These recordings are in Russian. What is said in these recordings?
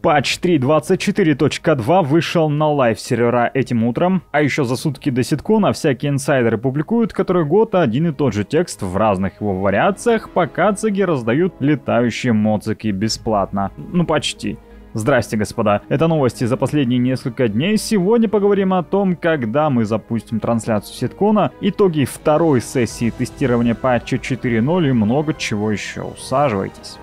Патч 3.24.2 вышел на лайв-сервера этим утром, а еще за сутки до ситкона всякие инсайдеры публикуют который год один и тот же текст в разных его вариациях, пока цыги раздают летающие моцики бесплатно. Ну почти. Здрасте, господа. Это новости за последние несколько дней. Сегодня поговорим о том, когда мы запустим трансляцию ситкона, итоги второй сессии тестирования патча 4.0 и много чего еще. Усаживайтесь.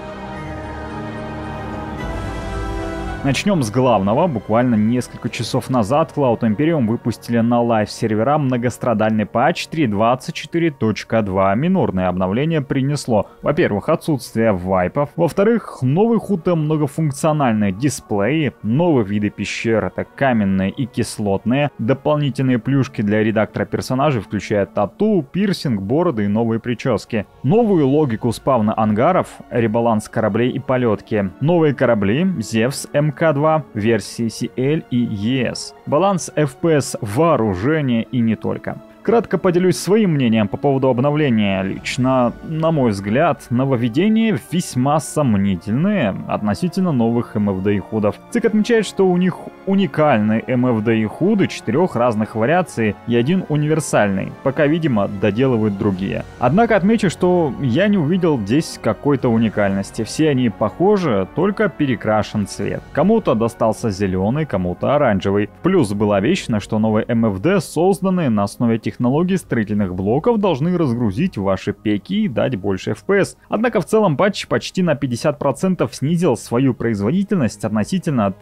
Начнем с главного. Буквально несколько часов назад Cloud Imperium выпустили на лайв-сервера многострадальный патч 3.24.2. Минорное обновление принесло, во-первых, отсутствие вайпов, во-вторых, новый хуто многофункциональные дисплеи, новые виды пещер, это каменные и кислотные, дополнительные плюшки для редактора персонажей, включая тату, пирсинг, бороды и новые прически, новую логику спавна ангаров, ребаланс кораблей и полетки, новые корабли, Зевс, МК-2, версии CL и ES, баланс FPS вооружения и не только. Кратко поделюсь своим мнением по поводу обновления. Лично, на мой взгляд, нововведения весьма сомнительные относительно новых МФД-худ. ЦИК отмечает, что у них уникальные МФД-худы 4 разных вариаций и один универсальный, пока, видимо, доделывают другие. Однако отмечу, что я не увидел здесь какой-то уникальности. Все они похожи, только перекрашен цвет. Кому-то достался зеленый, кому-то оранжевый. Плюс было обещано, что новые МФД, созданные на основе технологии строительных блоков, должны разгрузить ваши пеки и дать больше FPS. Однако в целом патч почти на 50% снизил свою производительность относительно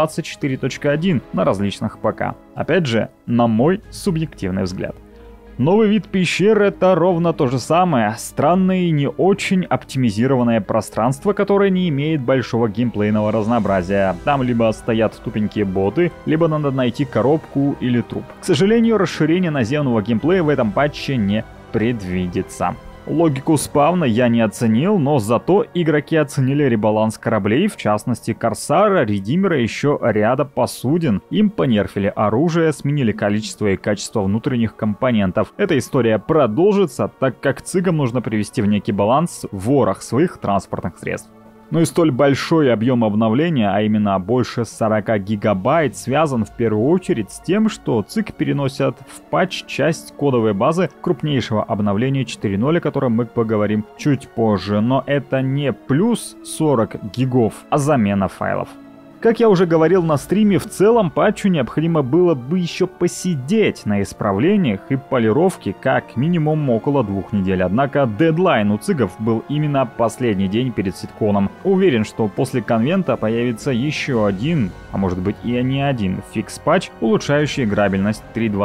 3.24.1 на различных ПК. Опять же, на мой субъективный взгляд. Новый вид пещер — это ровно то же самое. Странное и не очень оптимизированное пространство, которое не имеет большого геймплейного разнообразия. Там либо стоят тупенькие боты, либо надо найти коробку или труп. К сожалению, расширение наземного геймплея в этом патче не предвидится. Логику спавна я не оценил, но зато игроки оценили ребаланс кораблей, в частности Корсара, Редимера и еще ряда посудин. Им понерфили оружие, сменили количество и качество внутренних компонентов. Эта история продолжится, так как цыгам нужно привести в некий баланс ворох своих транспортных средств. Но и столь большой объем обновления, а именно больше 40 гигабайт, связан в первую очередь с тем, что ЦИК переносят в патч часть кодовой базы крупнейшего обновления 4.0, о котором мы поговорим чуть позже. Но это не плюс 40 гигов, а замена файлов. Как я уже говорил на стриме, в целом патчу необходимо было бы еще посидеть на исправлениях и полировке как минимум около 2 недель. Однако дедлайн у цыгов был именно последний день перед ситконом. Уверен, что после конвента появится еще один, а может быть и не один, фикс-патч, улучшающий играбельность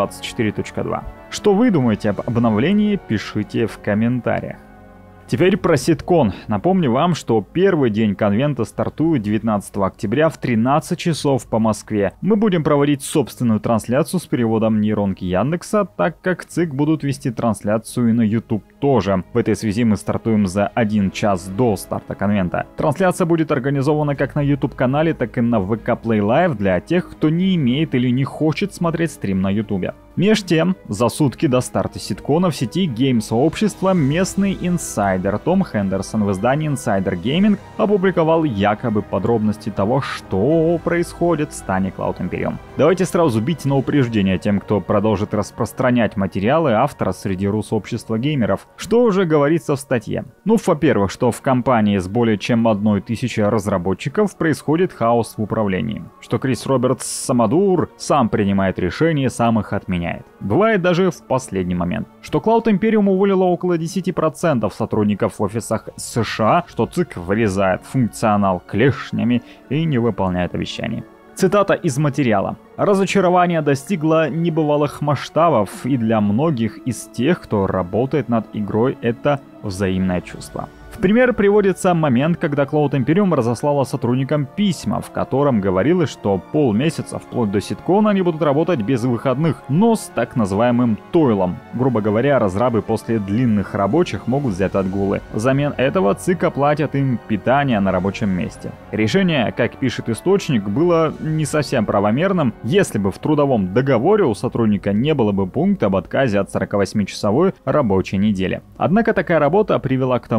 3.24.2. Что вы думаете об обновлении, пишите в комментариях. Теперь про ситкон. Напомню вам, что первый день конвента стартует 19 октября в 13 часов по Москве. Мы будем проводить собственную трансляцию с переводом нейронки Яндекса, так как ЦИК будут вести трансляцию и на YouTube тоже. В этой связи мы стартуем за 1 час до старта конвента. Трансляция будет организована как на YouTube-канале, так и на VK Play Live для тех, кто не имеет или не хочет смотреть стрим на YouTube. Меж тем, за сутки до старта ситкона в сети гейм-сообщества местный инсайдер Том Хендерсон в издании Insider Gaming опубликовал якобы подробности того, что происходит в стане Cloud Imperium. Давайте сразу бить на упреждение тем, кто продолжит распространять материалы автора среди сообщества геймеров. Что уже говорится в статье? Ну, во-первых, что в компании с более чем 1000 разработчиков происходит хаос в управлении. Что Крис Робертс самодур, сам принимает решения, сам их отменяет. Бывает даже в последний момент. Что Cloud Imperium уволила около 10% сотрудников в офисах США, что ЦИК вырезает функционал клешнями и не выполняет обещаний. Цитата из материала. «Разочарование достигло небывалых масштабов, и для многих из тех, кто работает над игрой, это взаимное чувство». В пример приводится момент, когда Cloud Imperium разослала сотрудникам письма, в котором говорилось, что полмесяца вплоть до ситкона они будут работать без выходных, но с так называемым тойлом. Грубо говоря, разрабы после длинных рабочих могут взять отгулы. Взамен этого ЦИК оплатят им питание на рабочем месте. Решение, как пишет источник, было не совсем правомерным, если бы в трудовом договоре у сотрудника не было бы пункта об отказе от 48-часовой рабочей недели. Однако такая работа привела к тому, что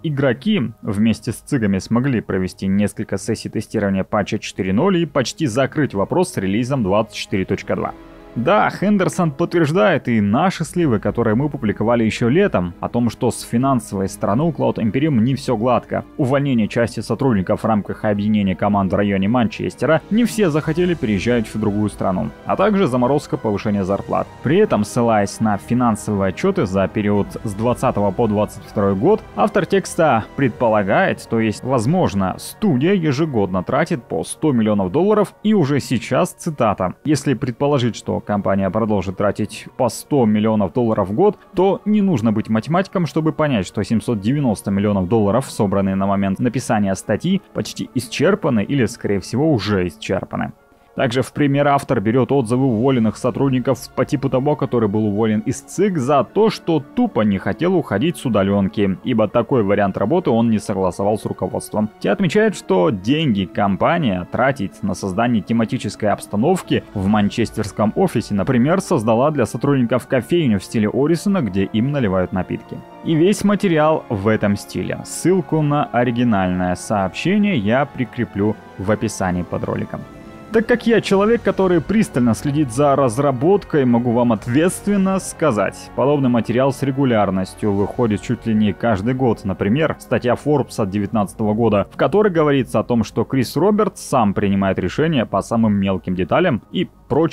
игроки вместе с ЦИГами смогли провести несколько сессий тестирования патча 4.0 и почти закрыть вопрос с релизом 24.2. Да, Хендерсон подтверждает и наши сливы, которые мы публиковали еще летом, о том, что с финансовой стороны у Cloud Imperium не все гладко. Увольнение части сотрудников в рамках объединения команд в районе Манчестера, не все захотели переезжать в другую страну, а также заморозка повышения зарплат. При этом, ссылаясь на финансовые отчеты за период с 20 по 22 год, автор текста предполагает, то есть, возможно, студия ежегодно тратит по $100 миллионов, и уже сейчас, цитата, «Если предположить, что компания продолжит тратить по $100 миллионов в год, то не нужно быть математиком, чтобы понять, что $790 миллионов, собранные на момент написания статьи, почти исчерпаны или, скорее всего, уже исчерпаны». Также в пример автор берет отзывы уволенных сотрудников по типу того, который был уволен из ЦИГ за то, что тупо не хотел уходить с удаленки, ибо такой вариант работы он не согласовал с руководством. Те отмечают, что деньги компания тратит на создание тематической обстановки в манчестерском офисе, например, создала для сотрудников кофейню в стиле Орисона, где им наливают напитки. И весь материал в этом стиле. Ссылку на оригинальное сообщение я прикреплю в описании под роликом. Так как я человек, который пристально следит за разработкой, могу вам ответственно сказать, подобный материал с регулярностью выходит чуть ли не каждый год. Например, статья Forbes от 2019 года, в которой говорится о том, что Крис Робертс сам принимает решения по самым мелким деталям и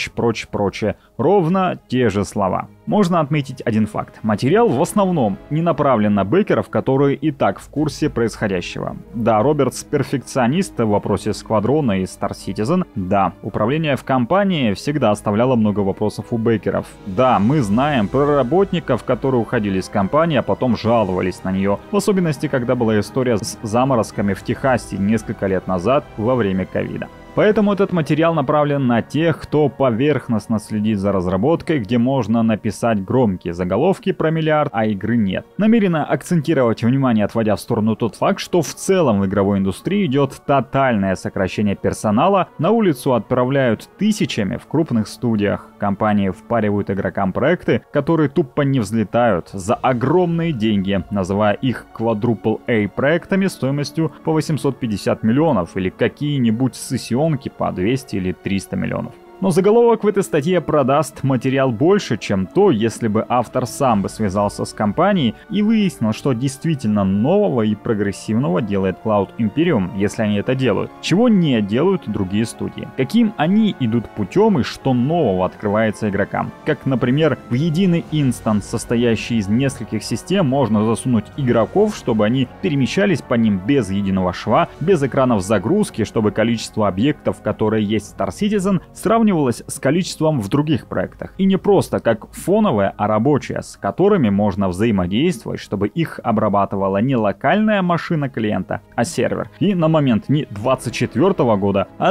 прочее. Ровно те же слова. Можно отметить один факт. Материал в основном не направлен на бэкеров, которые и так в курсе происходящего. Да, Робертс перфекционист в вопросе Сквадрона и Star Citizen. Да, управление в компании всегда оставляло много вопросов у бэкеров. Да, мы знаем про работников, которые уходили из компании, а потом жаловались на нее. В особенности, когда была история с заморозками в Техасе несколько лет назад во время ковида. Поэтому этот материал направлен на тех, кто поверхностно следит за разработкой, где можно написать громкие заголовки про миллиард, а игры нет. Намеренно акцентировать внимание, отводя в сторону тот факт, что в целом в игровой индустрии идет тотальное сокращение персонала, на улицу отправляют тысячами в крупных студиях. Компании впаривают игрокам проекты, которые тупо не взлетают за огромные деньги, называя их Quadruple A проектами стоимостью по 850 миллионов или какие-нибудь сессионки по 200 или 300 миллионов. Но заголовок в этой статье продаст материал больше, чем то, если бы автор сам бы связался с компанией и выяснил, что действительно нового и прогрессивного делает Cloud Imperium, если они это делают. Чего не делают другие студии. Каким они идут путем и что нового открывается игрокам. Как, например, в единый инстанс, состоящий из нескольких систем, можно засунуть игроков, чтобы они перемещались по ним без единого шва, без экранов загрузки, чтобы количество объектов, которые есть в Star Citizen, сравнивалось с количеством в других проектах. И не просто как фоновые, а рабочие, с которыми можно взаимодействовать, чтобы их обрабатывала не локальная машина клиента, а сервер. И на момент не 2024 года, а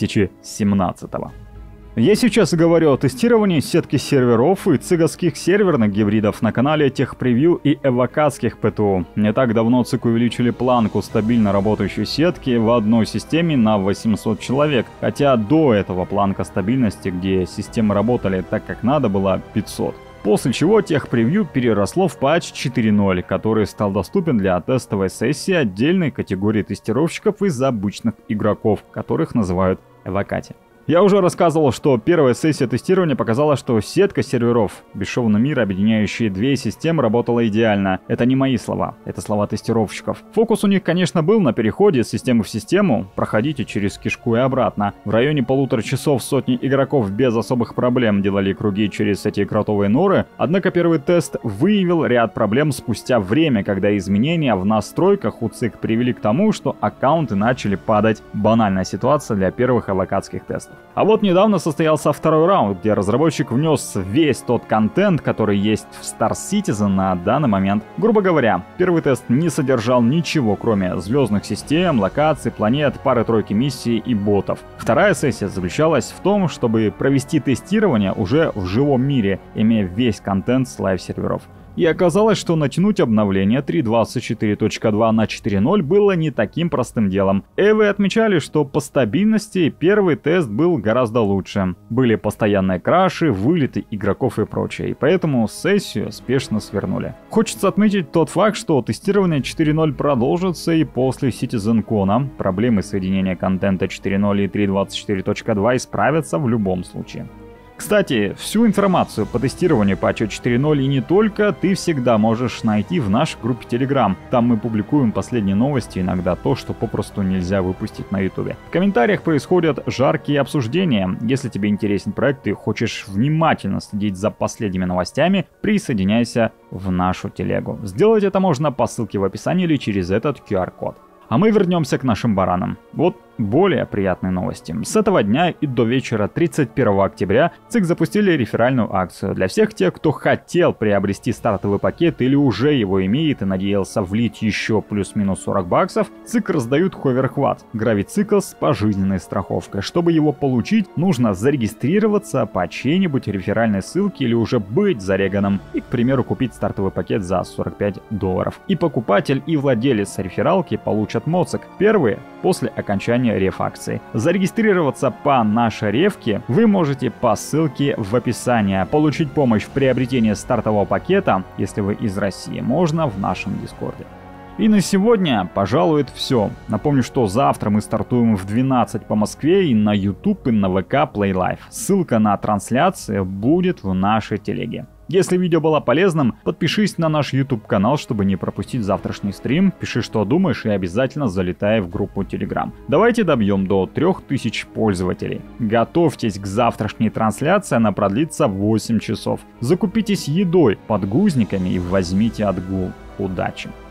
2017. Я сейчас говорю о тестировании сетки серверов и циговских серверных гибридов на канале TechPreview и эвокатских ПТУ. Не так давно ЦИК увеличили планку стабильно работающей сетки в одной системе на 800 человек, хотя до этого планка стабильности, где системы работали так как надо, была 500. После чего TechPreview переросло в патч 4.0, который стал доступен для тестовой сессии отдельной категории тестировщиков из обычных игроков, которых называют эвокати. Я уже рассказывал, что первая сессия тестирования показала, что сетка серверов бесшовного мира, объединяющие две системы, работала идеально. Это не мои слова, это слова тестировщиков. Фокус у них, конечно, был на переходе с системы в систему, проходите через кишку и обратно. В районе 1,5 часов сотни игроков без особых проблем делали круги через эти кротовые норы, однако первый тест выявил ряд проблем спустя время, когда изменения в настройках у ЦИК привели к тому, что аккаунты начали падать. Банальная ситуация для первых эвокатских тестов. А вот недавно состоялся второй раунд, где разработчик внес весь тот контент, который есть в Star Citizen на данный момент. Грубо говоря, первый тест не содержал ничего, кроме звездных систем, локаций, планет, пары-тройки миссий и ботов. Вторая сессия заключалась в том, чтобы провести тестирование уже в живом мире, имея весь контент с лайв-серверов. И оказалось, что натянуть обновление 3.24.2 на 4.0 было не таким простым делом. Эвы отмечали, что по стабильности первый тест был гораздо лучше. Были постоянные краши, вылеты игроков и прочее, и поэтому сессию спешно свернули. Хочется отметить тот факт, что тестирование 4.0 продолжится и после CitizenCon. Проблемы соединения контента 4.0 и 3.24.2 исправятся в любом случае. Кстати, всю информацию по тестированию патча 4.0 и не только ты всегда можешь найти в нашей группе Telegram. Там мы публикуем последние новости, иногда то, что попросту нельзя выпустить на YouTube. В комментариях происходят жаркие обсуждения. Если тебе интересен проект и хочешь внимательно следить за последними новостями, присоединяйся в нашу телегу. Сделать это можно по ссылке в описании или через этот QR-код. А мы вернемся к нашим баранам. Вот более приятные новости. С этого дня и до вечера 31 октября ЦИК запустили реферальную акцию. Для всех тех, кто хотел приобрести стартовый пакет или уже его имеет и надеялся влить еще плюс-минус 40 баксов, ЦИК раздают ховерхват, гравицикл с пожизненной страховкой. Чтобы его получить, нужно зарегистрироваться по чьей-нибудь реферальной ссылке или уже быть зареганом и, к примеру, купить стартовый пакет за $45. И покупатель, и владелец рефералки получат моцик. Первые после окончания реф-акции. Зарегистрироваться по нашей рефке вы можете по ссылке в описании. Получить помощь в приобретении стартового пакета, если вы из России, можно в нашем Дискорде. И на сегодня, пожалуй, это все. Напомню, что завтра мы стартуем в 12 по Москве и на YouTube, и на ВК Play Live. Ссылка на трансляцию будет в нашей телеге. Если видео было полезным, подпишись на наш YouTube канал, чтобы не пропустить завтрашний стрим, пиши, что думаешь, и обязательно залетай в группу Telegram. Давайте добьем до 3000 пользователей. Готовьтесь к завтрашней трансляции, она продлится 8 часов. Закупитесь едой, подгузниками и возьмите отгул. Удачи!